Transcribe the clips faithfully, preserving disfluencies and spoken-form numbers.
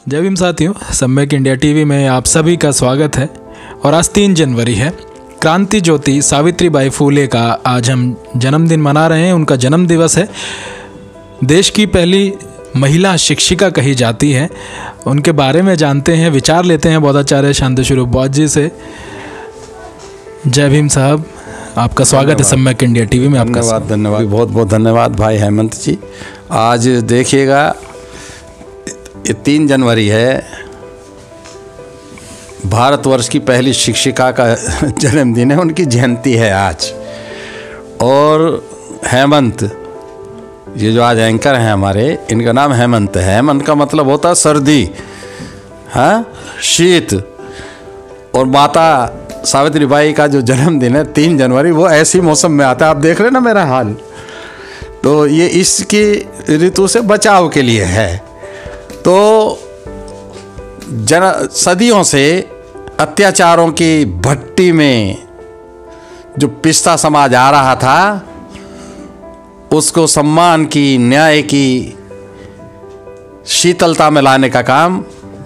जय भीम साथियों, सम्यक इंडिया टीवी में आप सभी का स्वागत है। और आज तीन जनवरी है। क्रांति ज्योति सावित्रीबाई फूले का आज हम जन्मदिन मना रहे हैं। उनका जन्म दिवस है। देश की पहली महिला शिक्षिका कही जाती है। उनके बारे में जानते हैं, विचार लेते हैं बौद्धाचार्य शांतिस्वरूप बौद्ध जी से। जय भीम साहब, आपका स्वागत है सम्यक इंडिया टीवी में। आपका धन्यवाद धन्यवाद बहुत बहुत धन्यवाद भाई हेमंत जी। आज देखिएगा, ये तीन जनवरी है, भारतवर्ष की पहली शिक्षिका का जन्मदिन है, उनकी जयंती है आज। और हेमंत, ये जो आज एंकर हैं हमारे, इनका नाम हेमंत है। हेमंत का मतलब होता है सर्दी, हाँ, शीत। और माता सावित्रीबाई का जो जन्मदिन है तीन जनवरी, वो ऐसी मौसम में आता है। आप देख रहे ना मेरा हाल, तो ये इसकी ऋतु से बचाव के लिए है। तो जन सदियों से अत्याचारों की भट्टी में जो पिसता समाज आ रहा था, उसको सम्मान की, न्याय की शीतलता में लाने का काम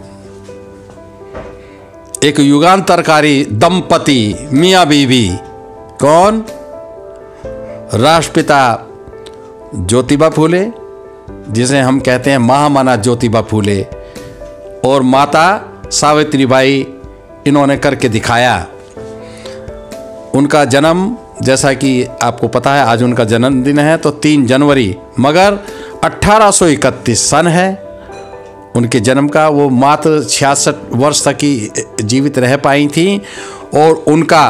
एक युगांतरकारी दंपति मियाँ बीवी, कौन? राष्ट्रपिता ज्योतिबा फूले, जिसे हम कहते हैं महामना ज्योतिबा फूले, और माता सावित्रीबाई, इन्होंने करके दिखाया। उनका जन्म, जैसा कि आपको पता है, आज उनका जन्मदिन है तो तीन जनवरी, मगर अठारह सौ इकतीस सन है उनके जन्म का। वो मात्र छियासठ वर्ष तक ही जीवित रह पाई थी और उनका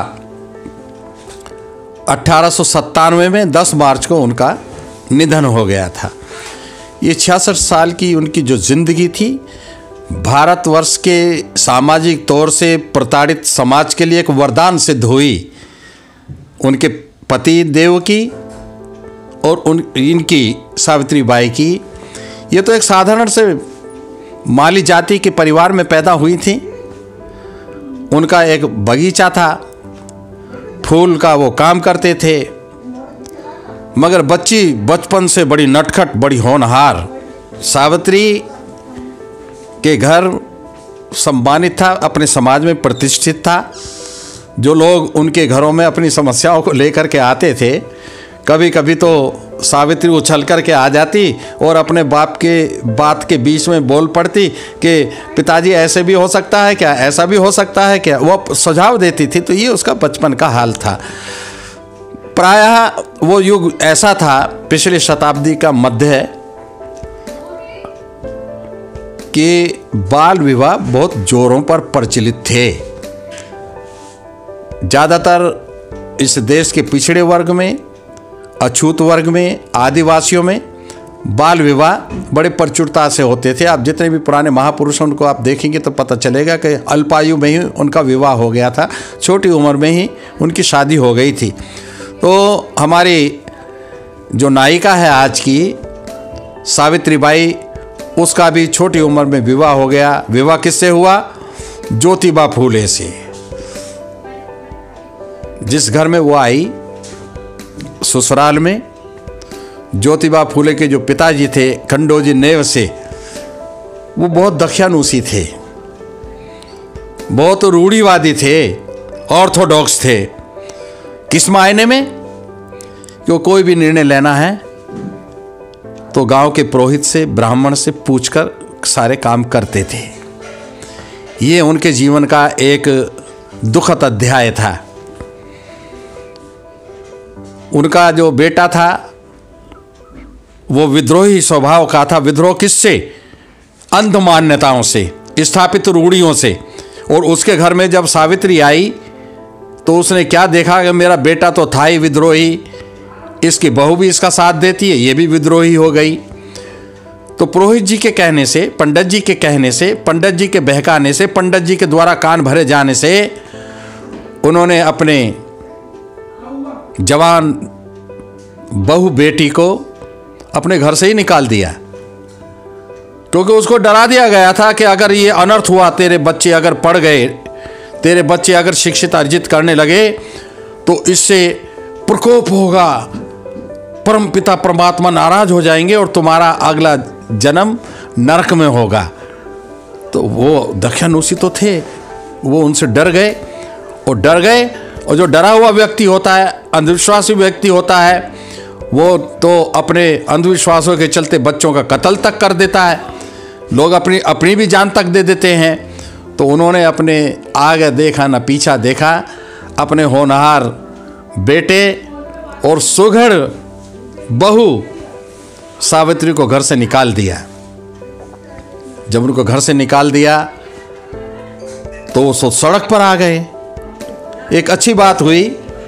अठारह सौ सत्तानवे में दस मार्च को उनका निधन हो गया था। ये छियासठ साल की उनकी जो जिंदगी थी, भारतवर्ष के सामाजिक तौर से प्रताड़ित समाज के लिए एक वरदान सिद्ध हुई। उनके पति देव की और उन इनकी सावित्रीबाई की, ये तो एक साधारण से माली जाति के परिवार में पैदा हुई थी। उनका एक बगीचा था, फूल का वो काम करते थे, मगर बच्ची बचपन से बड़ी नटखट, बड़ी होनहार। सावित्री के घर सम्मानित था, अपने समाज में प्रतिष्ठित था। जो लोग उनके घरों में अपनी समस्याओं को लेकर के आते थे, कभी कभी तो सावित्री उछल कर के आ जाती और अपने बाप के बात के बीच में बोल पड़ती कि पिताजी ऐसे भी हो सकता है क्या, ऐसा भी हो सकता है क्या, वो सुझाव देती थी। तो ये उसका बचपन का हाल था। प्रायः वो युग ऐसा था, पिछली शताब्दी का मध्य है, कि बाल विवाह बहुत जोरों पर प्रचलित थे। ज़्यादातर इस देश के पिछड़े वर्ग में, अछूत वर्ग में, आदिवासियों में बाल विवाह बड़े प्रचुरता से होते थे। आप जितने भी पुराने महापुरुष उनको आप देखेंगे तो पता चलेगा कि अल्पायु में ही उनका विवाह हो गया था, छोटी उम्र में ही उनकी शादी हो गई थी। तो हमारी जो नायिका है आज की, सावित्रीबाई, उसका भी छोटी उम्र में विवाह हो गया। विवाह किससे हुआ? ज्योतिबा फूले से। जिस घर में वो आई, ससुराल में, ज्योतिबा फूले के जो पिताजी थे खंडोजी नेव से, वो बहुत दख्यानुसी थे, बहुत रूढ़िवादी थे, ऑर्थोडॉक्स थे। किस मायने में? कि कोई भी निर्णय लेना है तो गांव के पुरोहित से, ब्राह्मण से पूछकर सारे काम करते थे। ये उनके जीवन का एक दुखद अध्याय था। उनका जो बेटा था वो विद्रोही स्वभाव का था। विद्रोह किससे? अंध मान्यताओं से, स्थापित रूढ़ियों से। और उसके घर में जब सावित्री आई तो उसने क्या देखा कि मेरा बेटा तो था ही विद्रोही, इसकी बहू भी इसका साथ देती है, ये भी विद्रोही हो गई। तो पुरोहित जी के कहने से, पंडित जी के कहने से, पंडित जी के बहकाने से, पंडित जी के द्वारा कान भरे जाने से उन्होंने अपने जवान बहू बेटी को अपने घर से ही निकाल दिया, क्योंकि उसको डरा दिया गया था कि अगर ये अनर्थ हुआ, तेरे बच्चे अगर पढ़ गए, तेरे बच्चे अगर शिक्षित अर्जित करने लगे, तो इससे प्रकोप होगा, परम पिता परमात्मा नाराज हो जाएंगे और तुम्हारा अगला जन्म नरक में होगा। वो दख्यानुसी तो थे, वो उनसे डर गए और डर गए और जो डरा हुआ व्यक्ति होता है, अंधविश्वासी व्यक्ति होता है, वो तो अपने अंधविश्वासों के चलते बच्चों का कत्ल तक कर देता है, लोग अपनी अपनी भी जान तक दे देते हैं। तो उन्होंने अपने आगे देखा न पीछा देखा, अपने होनहार बेटे और सुघड़ बहू सावित्री को घर से निकाल दिया। जब उनको घर से निकाल दिया तो वो सड़क पर आ गए। एक अच्छी बात हुई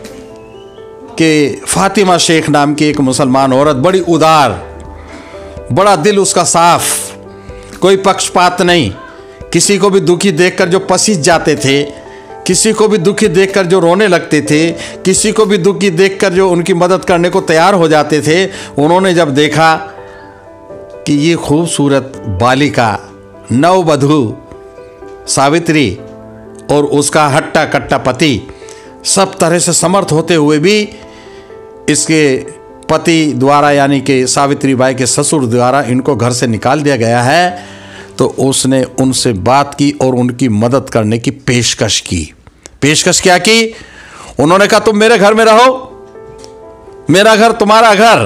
कि फातिमा शेख नाम की एक मुसलमान औरत, बड़ी उदार, बड़ा दिल उसका साफ, कोई पक्षपात नहीं, किसी को भी दुखी देखकर जो पसीज जाते थे, किसी को भी दुखी देखकर जो रोने लगते थे, किसी को भी दुखी देखकर जो उनकी मदद करने को तैयार हो जाते थे, उन्होंने जब देखा कि ये खूबसूरत बालिका नववधू सावित्री और उसका हट्टा कट्टा पति सब तरह से समर्थ होते हुए भी इसके पति द्वारा यानी कि सावित्री बाई के ससुर द्वारा इनको घर से निकाल दिया गया है, तो उसने उनसे बात की और उनकी मदद करने की पेशकश की। पेशकश क्या की? उन्होंने कहा तुम मेरे घर में रहो, मेरा घर तुम्हारा घर।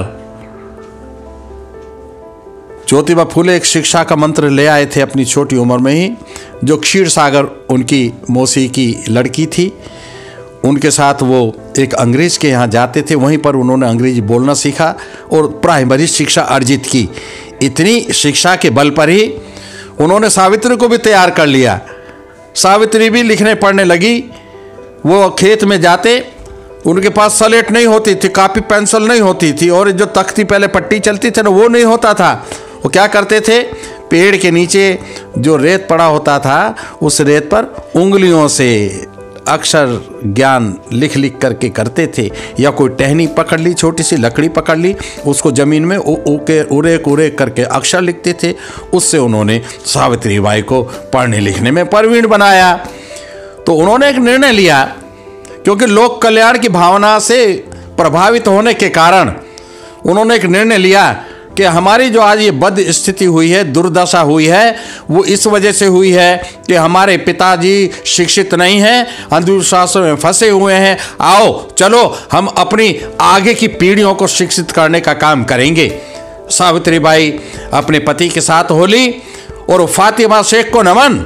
ज्योतिबा फूले एक शिक्षा का मंत्र ले आए थे अपनी छोटी उम्र में ही, जो क्षीर सागर उनकी मौसी की लड़की थी, उनके साथ वो एक अंग्रेज़ के यहाँ जाते थे, वहीं पर उन्होंने अंग्रेजी बोलना सीखा और प्राइमरी शिक्षा अर्जित की। इतनी शिक्षा के बल पर ही उन्होंने सावित्री को भी तैयार कर लिया। सावित्री भी लिखने पढ़ने लगी। वो खेत में जाते, उनके पास स्लेट नहीं होती थी, कापी पेंसिल नहीं होती थी, और जो तख्ती पहले पट्टी चलती थी ना, वो नहीं होता था। वो क्या करते थे, पेड़ के नीचे जो रेत पड़ा होता था, उस रेत पर उंगलियों से अक्षर ज्ञान लिख लिख करके करते थे, या कोई टहनी पकड़ ली, छोटी सी लकड़ी पकड़ ली, उसको ज़मीन में उके उरेक उरेक करके अक्षर लिखते थे। उससे उन्होंने सावित्री बाई को पढ़ने लिखने में प्रवीण बनाया। तो उन्होंने एक निर्णय लिया, क्योंकि लोक कल्याण की भावना से प्रभावित होने के कारण उन्होंने एक निर्णय लिया कि हमारी जो आज ये बद स्थिति हुई है, दुर्दशा हुई है, वो इस वजह से हुई है कि हमारे पिताजी शिक्षित नहीं हैं, अंधविश्वासों में फंसे हुए हैं। आओ चलो हम अपनी आगे की पीढ़ियों को शिक्षित करने का काम करेंगे। सावित्री बाई अपने पति के साथ होली, और फातिमा शेख को नमन,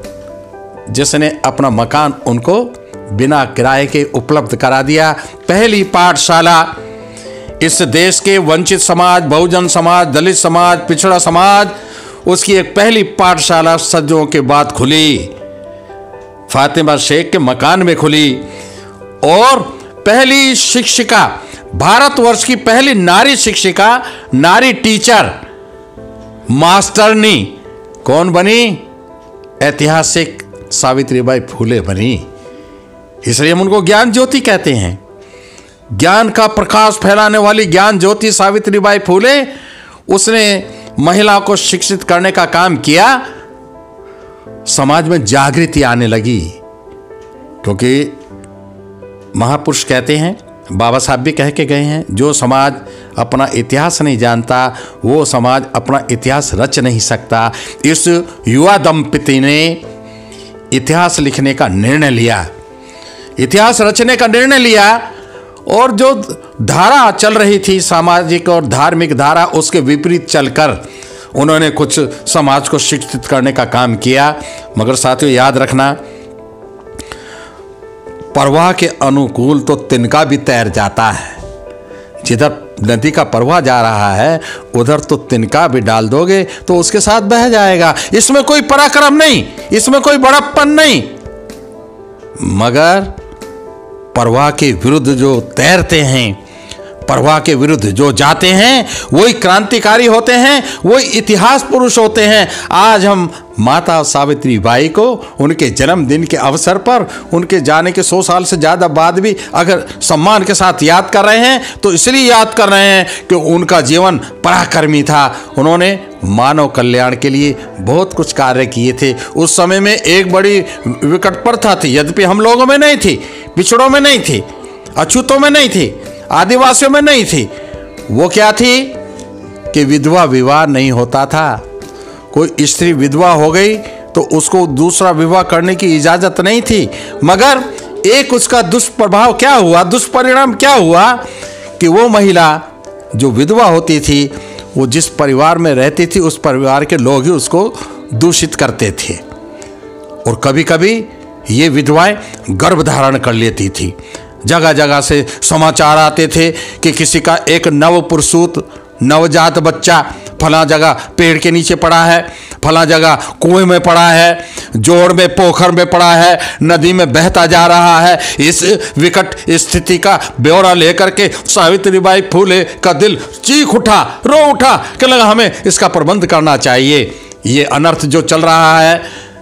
जिसने अपना मकान उनको बिना किराए के उपलब्ध करा दिया। पहली पाठशाला इस देश के वंचित समाज, बहुजन समाज, दलित समाज, पिछड़ा समाज, उसकी एक पहली पाठशाला सदियों के बाद खुली, फातिमा शेख के मकान में खुली। और पहली शिक्षिका, भारतवर्ष की पहली नारी शिक्षिका, नारी टीचर, मास्टरनी कौन बनी? ऐतिहासिक सावित्रीबाई फूले बनी। इसलिए हम उनको ज्ञान ज्योति कहते हैं। ज्ञान का प्रकाश फैलाने वाली ज्ञान ज्योति सावित्रीबाई फूले, उसने महिला को शिक्षित करने का काम किया। समाज में जागृति आने लगी, क्योंकि महापुरुष कहते हैं, बाबा साहब भी कह के गए हैं, जो समाज अपना इतिहास नहीं जानता वो समाज अपना इतिहास रच नहीं सकता। इस युवा दंपति ने इतिहास लिखने का निर्णय लिया, इतिहास रचने का निर्णय लिया, और जो धारा चल रही थी सामाजिक और धार्मिक धारा, उसके विपरीत चलकर उन्होंने कुछ समाज को शिक्षित करने का काम किया। मगर साथियों याद रखना, प्रवाह के अनुकूल तो तिनका भी तैर जाता है। जिधर नदी का प्रवाह जा रहा है उधर तो तिनका भी डाल दोगे तो उसके साथ बह जाएगा। इसमें कोई पराक्रम नहीं, इसमें कोई बड़प्पन नहीं, मगर प्रवाह के विरुद्ध जो तैरते हैं, प्रवाह के विरुद्ध जो जाते हैं, वही क्रांतिकारी होते हैं, वही इतिहास पुरुष होते हैं। आज हम माता सावित्री बाई को उनके जन्मदिन के अवसर पर, उनके जाने के सौ साल से ज़्यादा बाद भी अगर सम्मान के साथ याद कर रहे हैं, तो इसलिए याद कर रहे हैं कि उनका जीवन पराक्रमी था। उन्होंने मानव कल्याण के लिए बहुत कुछ कार्य किए थे। उस समय में एक बड़ी विकट प्रथा थी, यद्यपि हम लोगों में नहीं थी, पिछड़ों में नहीं थी, अछूतों में नहीं थी, आदिवासियों में नहीं थी। वो क्या थी कि विधवा विवाह नहीं होता था। कोई स्त्री विधवा हो गई तो उसको दूसरा विवाह करने की इजाज़त नहीं थी। मगर एक उसका दुष्प्रभाव क्या हुआ, दुष्परिणाम क्या हुआ कि वो महिला जो विधवा होती थी, वो जिस परिवार में रहती थी उस परिवार के लोग ही उसको दूषित करते थे। और कभी कभी ये विधवाएं गर्भ धारण कर लेती थी। जगह जगह से समाचार आते थे कि किसी का एक नवप्रसूत नवजात बच्चा फला जगह पेड़ के नीचे पड़ा है, फला जगह कुएं में पड़ा है, जोड़ में पोखर में पड़ा है, नदी में बहता जा रहा है। इस विकट स्थिति का ब्यौरा लेकर के सावित्रीबाई फूले का दिल चीख उठा, रो उठा कि लगा हमें इसका प्रबंध करना चाहिए। ये अनर्थ जो चल रहा है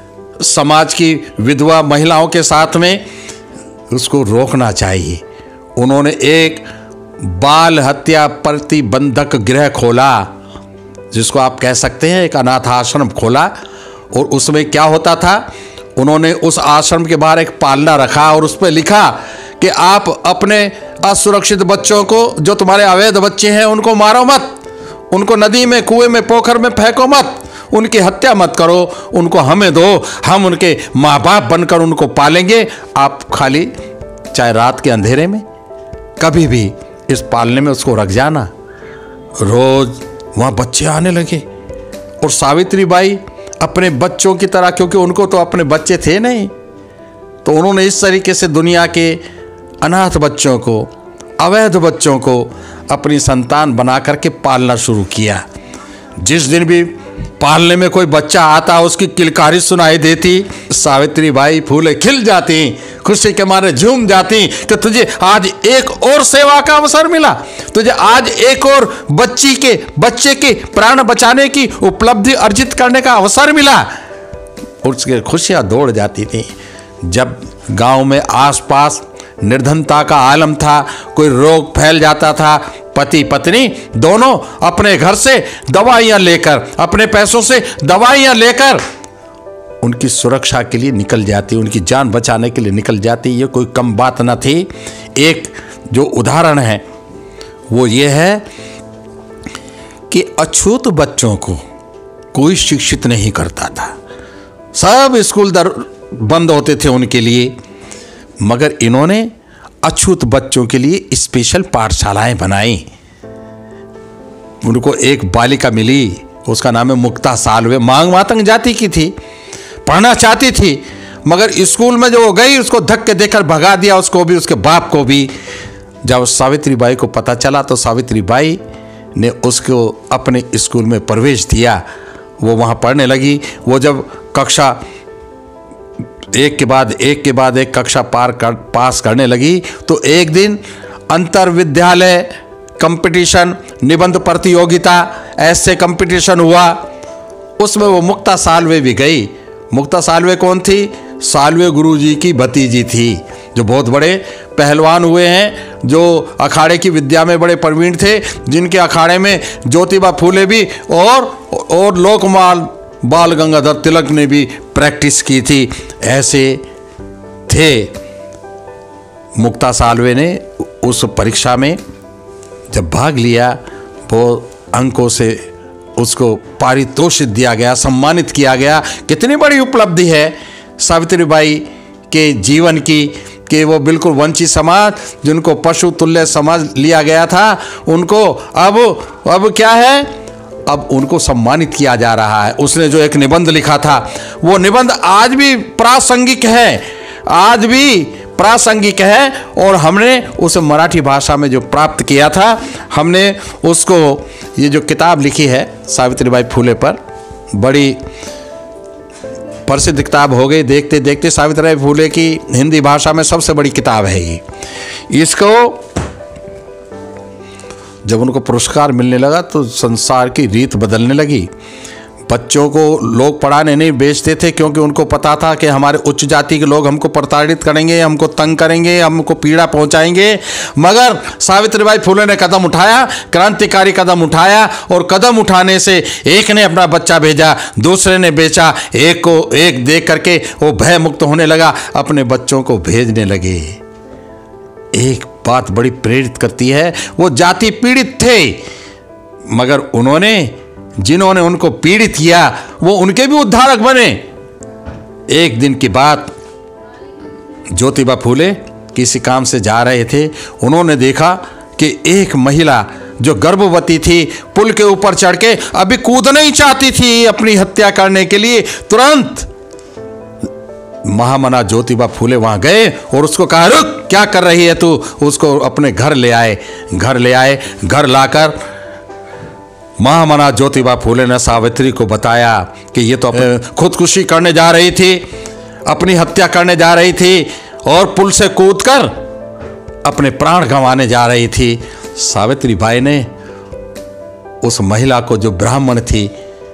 समाज की विधवा महिलाओं के साथ में, उसको रोकना चाहिए। उन्होंने एक बाल हत्या प्रतिबंधक गृह खोला, जिसको आप कह सकते हैं एक अनाथ आश्रम खोला। और उसमें क्या होता था, उन्होंने उस आश्रम के बाहर एक पालना रखा और उस पर लिखा कि आप अपने असुरक्षित बच्चों को, जो तुम्हारे अवैध बच्चे हैं, उनको मारो मत, उनको नदी में कुएं में पोखर में फेंको मत, उनकी हत्या मत करो, उनको हमें दो, हम उनके माँ बाप बनकर उनको पालेंगे। आप खाली चाहे रात के अंधेरे में कभी भी इस पालने में उसको रख जाना। रोज वहाँ बच्चे आने लगे और सावित्रीबाई अपने बच्चों की तरह, क्योंकि उनको तो अपने बच्चे थे नहीं, तो उन्होंने इस तरीके से दुनिया के अनाथ बच्चों को, अवैध बच्चों को अपनी संतान बना करके पालना शुरू किया। जिस दिन भी पालने में कोई बच्चा आता, उसकी किलकारी सुनाई देती, सावित्रीबाई फूले खिल जाती, खुशी के मारे झूम जाती कि तुझे आज एक और सेवा का अवसर मिला, तुझे आज एक और बच्ची के बच्चे के प्राण बचाने की उपलब्धि अर्जित करने का अवसर मिला। उसकी खुशियां दौड़ जाती थी। जब गांव में आसपास निर्धनता का आलम था, कोई रोग फैल जाता था, पति पत्नी दोनों अपने घर से दवाइयां लेकर, अपने पैसों से दवाइयां लेकर उनकी सुरक्षा के लिए निकल जाती, उनकी जान बचाने के लिए निकल जाती। ये कोई कम बात न थी। एक जो उदाहरण है वो ये है कि अछूत बच्चों को कोई शिक्षित नहीं करता था, सब स्कूल दर बंद होते थे उनके लिए। मगर इन्होंने अछूत बच्चों के लिए स्पेशल पाठशालाएं बनाई। उनको एक बालिका मिली, उसका नाम है मुक्ता सालवे, मांग मातंग जाति की थी, पढ़ना चाहती थी, मगर स्कूल में जो वो गई उसको धक्के देकर भगा दिया, उसको भी उसके बाप को भी। जब सावित्रीबाई को पता चला तो सावित्रीबाई ने उसको अपने स्कूल में प्रवेश दिया। वो वहाँ पढ़ने लगी। वो जब कक्षा एक के बाद एक के बाद एक कक्षा पार कर पास करने लगी तो एक दिन अंतर विद्यालय कंपटीशन, निबंध प्रतियोगिता, ऐसे कंपटीशन हुआ। उसमें वो मुक्ता सालवे भी गई। मुक्ता सालवे कौन थी? सालवे गुरुजी की भतीजी थी, जो बहुत बड़े पहलवान हुए हैं, जो अखाड़े की विद्या में बड़े प्रवीण थे, जिनके अखाड़े में ज्योतिबा फूले भी और और लोकमाल बाल गंगाधर तिलक ने भी प्रैक्टिस की थी। ऐसे थे। मुक्ता सालवे ने उस परीक्षा में जब भाग लिया, वो अंकों से उसको पारितोषित दिया गया, सम्मानित किया गया। कितनी बड़ी उपलब्धि है सावित्रीबाई के जीवन की कि वो बिल्कुल वंचित समाज, जिनको पशु तुल्य समझ लिया गया था, उनको अब अब क्या है, अब उनको सम्मानित किया जा रहा है। उसने जो एक निबंध लिखा था, वो निबंध आज भी प्रासंगिक है, आज भी प्रासंगिक है। और हमने उसे मराठी भाषा में जो प्राप्त किया था, हमने उसको, ये जो किताब लिखी है सावित्रीबाई फूले पर, बड़ी प्रसिद्ध किताब हो गई। देखते देखते सावित्रीबाई फूले की हिंदी भाषा में सबसे बड़ी किताब है ये। इसको जब उनको पुरस्कार मिलने लगा तो संसार की रीत बदलने लगी। बच्चों को लोग पढ़ाने नहीं बेचते थे, क्योंकि उनको पता था कि हमारे उच्च जाति के लोग हमको प्रताड़ित करेंगे, हमको तंग करेंगे, हमको पीड़ा पहुंचाएंगे। मगर सावित्रीबाई फूले ने कदम उठाया, क्रांतिकारी कदम उठाया, और कदम उठाने से एक ने अपना बच्चा भेजा, दूसरे ने बेचा, एक को एक देख करके वो भय मुक्त होने लगा, अपने बच्चों को भेजने लगे। एक बात बड़ी प्रेरित करती है, वो जाति पीड़ित थे, मगर उन्होंने, जिन्होंने उनको पीड़ित किया, वो उनके भी उद्धारक बने। एक दिन की बात, ज्योतिबा फूले किसी काम से जा रहे थे। उन्होंने देखा कि एक महिला जो गर्भवती थी पुल के ऊपर चढ़ के अभी कूदना ही चाहती थी अपनी हत्या करने के लिए। तुरंत महामना ज्योतिबा फूले वहां गए और उसको कहा, रुक, क्या कर रही है तू? उसको अपने घर ले आए। घर ले आए घर लाकर महामना ज्योतिबा फूले ने सावित्री को बताया कि ये तो खुदकुशी करने जा रही थी, अपनी हत्या करने जा रही थी और पुल से कूदकर अपने प्राण गंवाने जा रही थी। सावित्री बाई ने उस महिला को, जो ब्राह्मण थी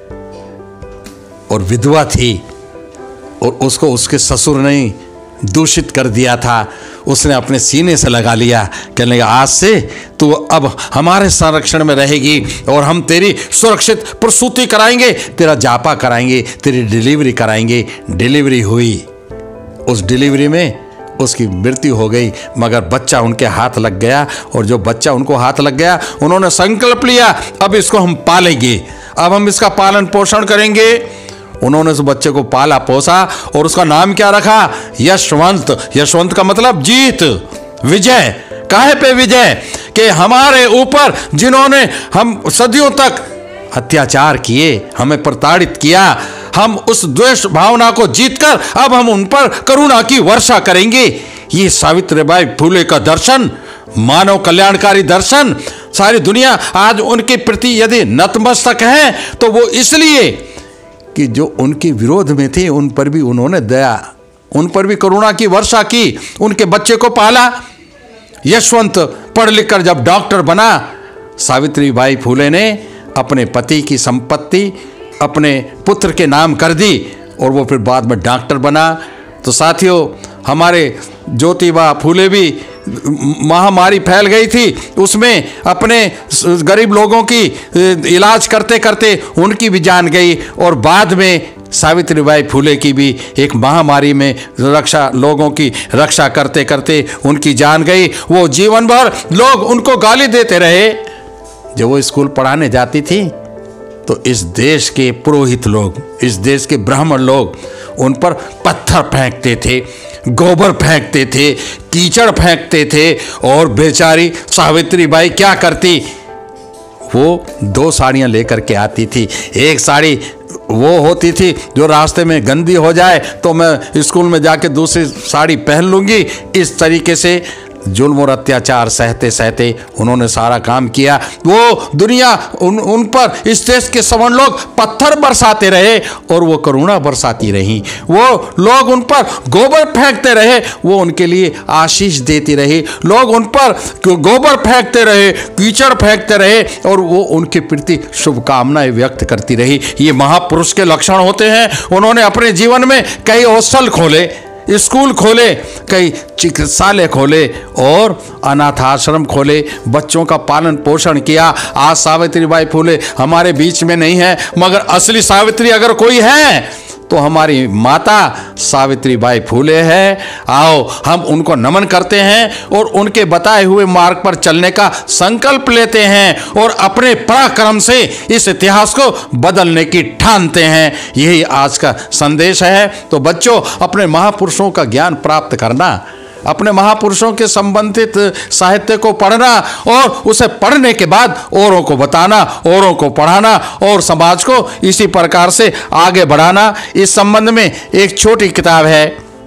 और विधवा थी और उसको उसके ससुर ने दूषित कर दिया था, उसने अपने सीने से लगा लिया। कहने लगा, आज से तू अब हमारे संरक्षण में रहेगी और हम तेरी सुरक्षित प्रसूति कराएंगे, तेरा जापा कराएंगे, तेरी डिलीवरी कराएंगे। डिलीवरी हुई। उस डिलीवरी में उसकी मृत्यु हो गई, मगर बच्चा उनके हाथ लग गया। और जो बच्चा उनको हाथ लग गया, उन्होंने संकल्प लिया, अब इसको हम पालेंगे, अब हम इसका पालन पोषण करेंगे। उन्होंने उस बच्चे को पाला पोसा और उसका नाम क्या रखा? यशवंत। यशवंत का मतलब जीत, विजय। काहे पे विजय? कि हमारे ऊपर जिन्होंने हम सदियों तक अत्याचार किए, हमें प्रताड़ित किया, हम उस द्वेष भावना को जीतकर अब हम उन पर करुणा की वर्षा करेंगे। ये सावित्रीबाई फूले का दर्शन, मानव कल्याणकारी दर्शन। सारी दुनिया आज उनके प्रति यदि नतमस्तक है तो वो इसलिए कि जो उनके विरोध में थे उन पर भी उन्होंने दया, उन पर भी करुणा की वर्षा की, उनके बच्चे को पाला। यशवंत पढ़ लिख कर जब डॉक्टर बना, सावित्रीबाई फूले ने अपने पति की संपत्ति अपने पुत्र के नाम कर दी और वो फिर बाद में डॉक्टर बना। तो साथियों, हमारे ज्योतिबा फूले भी, महामारी फैल गई थी, उसमें अपने गरीब लोगों की इलाज करते करते उनकी भी जान गई। और बाद में सावित्रीबाई फूले की भी एक महामारी में रक्षा, लोगों की रक्षा करते करते उनकी जान गई। वो जीवन भर लोग उनको गाली देते रहे। जब वो स्कूल पढ़ाने जाती थी तो इस देश के पुरोहित लोग, इस देश के ब्राह्मण लोग उन पर पत्थर फेंकते थे, गोबर फेंकते थे, कीचड़ फेंकते थे। और बेचारी सावित्रीबाई क्या करती? वो दो साड़ियाँ लेकर के आती थी। एक साड़ी वो होती थी जो रास्ते में गंदी हो जाए तो मैं स्कूल में जाके दूसरी साड़ी पहन लूँगी। इस तरीके से जुल्म और अत्याचार सहते सहते उन्होंने सारा काम किया। वो दुनिया उन उन पर, इस देश के सवर्ण लोग पत्थर बरसाते रहे और वो करुणा बरसाती रही। वो लोग उन पर गोबर फेंकते रहे, वो उनके लिए आशीष देती रही। लोग उन पर गोबर फेंकते रहे, कीचड़ फेंकते रहे और वो उनके प्रति शुभकामनाएं व्यक्त करती रही। ये महापुरुष के लक्षण होते हैं। उन्होंने अपने जीवन में कई हॉस्टल खोले, स्कूल खोले, कई चिकित्सालय खोले और अनाथ आश्रम खोले, बच्चों का पालन पोषण किया। आज सावित्रीबाई फूले हमारे बीच में नहीं है, मगर असली सावित्री अगर कोई है तो हमारी माता सावित्रीबाई फूले है। आओ हम उनको नमन करते हैं और उनके बताए हुए मार्ग पर चलने का संकल्प लेते हैं और अपने पराक्रम से इस इतिहास को बदलने की ठानते हैं। यही आज का संदेश है। तो बच्चों, अपने महापुरुषों का ज्ञान प्राप्त करना, अपने महापुरुषों के संबंधित साहित्य को पढ़ना और उसे पढ़ने के बाद औरों को बताना, औरों को पढ़ाना और समाज को इसी प्रकार से आगे बढ़ाना। इस संबंध में एक छोटी किताब है,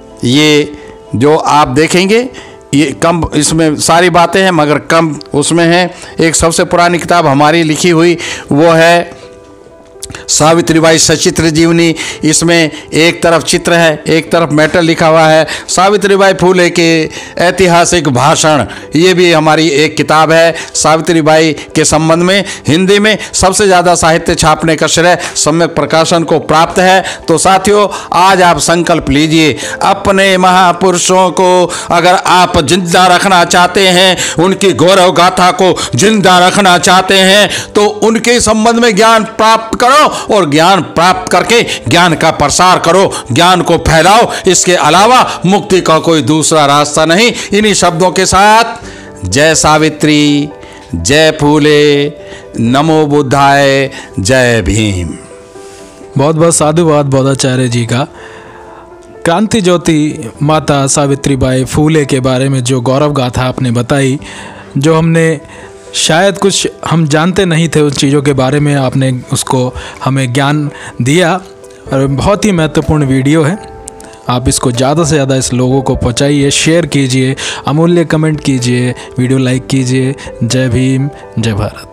ये जो आप देखेंगे, ये कम, इसमें सारी बातें हैं मगर कम उसमें है। एक सबसे पुरानी किताब हमारी लिखी हुई वो है सावित्रीबाई सचित्र जीवनी। इसमें एक तरफ चित्र है, एक तरफ मैटर लिखा हुआ है। सावित्रीबाई फूले के ऐतिहासिक भाषण, ये भी हमारी एक किताब है। सावित्रीबाई के संबंध में हिंदी में सबसे ज़्यादा साहित्य छापने का श्रेय सम्यक प्रकाशन को प्राप्त है। तो साथियों, आज आप संकल्प लीजिए, अपने महापुरुषों को अगर आप जिंदा रखना चाहते हैं, उनकी गौरव गाथा को जिंदा रखना चाहते हैं, तो उनके संबंध में ज्ञान प्राप्त करो और ज्ञान प्राप्त करके ज्ञान का प्रसार करो, ज्ञान को फैलाओ। इसके अलावा मुक्ति का कोई दूसरा रास्ता नहीं। इन्हीं शब्दों के साथ जय सावित्री, जय फूले, नमो बुद्धाय, जय भीम। बहुत बहुत साधुवाद बौद्धाचार्य जी का। क्रांति ज्योति माता सावित्रीबाई फूले के बारे में जो गौरव गाथा आपने बताई, जो हमने शायद कुछ हम जानते नहीं थे उन चीज़ों के बारे में, आपने उसको हमें ज्ञान दिया और बहुत ही महत्वपूर्ण वीडियो है। आप इसको ज़्यादा से ज़्यादा इस लोगों को पहुंचाइए, शेयर कीजिए, अमूल्य कमेंट कीजिए, वीडियो लाइक कीजिए। जय भीम, जय भारत।